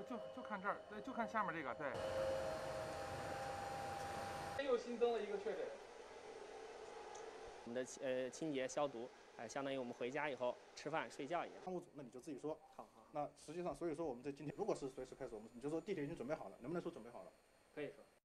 就看这儿，对，就看下面这个，对。又新增了一个确诊。 我们的清洁消毒，相当于我们回家以后吃饭睡觉一样。 仓务组，那你就自己说。 好。 那实际上，所以说我们在今天，如果是随时开始，你就说地铁已经准备好了，能不能说准备好了？ 可以说。